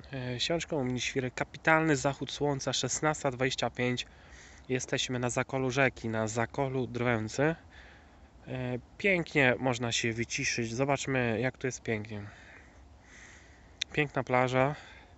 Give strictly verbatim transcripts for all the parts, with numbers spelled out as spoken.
Siączką Mniświrek, kapitalny zachód słońca, szesnasta dwadzieścia pięć. Jesteśmy na zakolu rzeki, na zakolu Drwęcy. Pięknie można się wyciszyć. Zobaczmy, jak tu jest pięknie. Piękna plaża.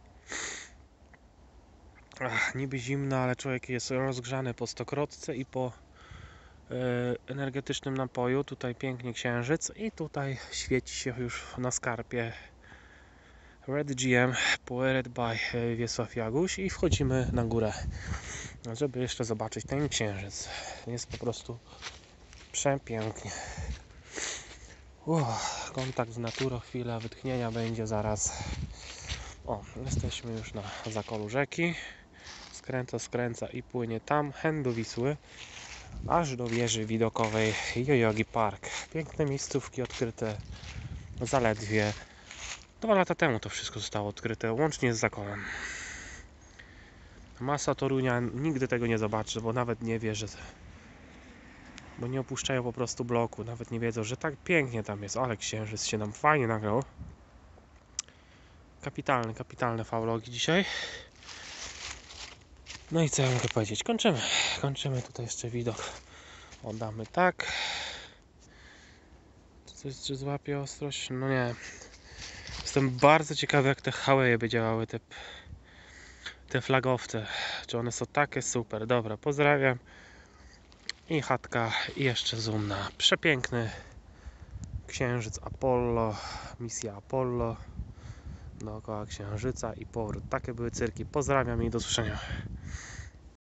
Ach, niby zimno, ale człowiek jest rozgrzany po stokrotce i po e, energetycznym napoju. Tutaj pięknie księżyc i tutaj świeci się już na skarpie Red G M powered by Wiesław Jaguś i wchodzimy na górę, żeby jeszcze zobaczyć ten księżyc. Jest po prostu przepięknie. Uff, kontakt z naturą, chwila wytchnienia będzie zaraz. O, jesteśmy już na zakolu rzeki. Skręca, skręca i płynie tam, hen do Wisły, aż do wieży widokowej Yoyogi Park. Piękne miejscówki odkryte zaledwie dwa lata temu to wszystko zostało odkryte, łącznie z zakolem. Masa Torunia nigdy tego nie zobaczy, bo nawet nie wie, że... Bo nie opuszczają po prostu bloku, nawet nie wiedzą, że tak pięknie tam jest, ale księżyc się nam fajnie nagrał. Kapitalne, kapitalne faulogi dzisiaj. No i co ja mogę powiedzieć? Kończymy. Kończymy tutaj jeszcze widok. Oddamy tak. Czy coś czy złapie ostrość? No nie. Jestem bardzo ciekawy, jak te Huawei by działały, te, te flagowce. Czy one są takie super. Dobra, pozdrawiam. I chatka, i jeszcze zoom na przepiękny księżyc Apollo, misja Apollo dookoła księżyca i powrót. Takie były cyrki. Pozdrawiam i do usłyszenia.